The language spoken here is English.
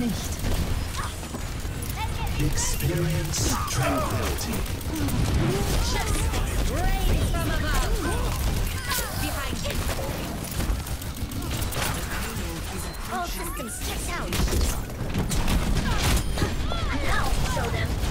nicht. Experience tranquility. Rain from above. Behind you. All systems checked out. Now show them.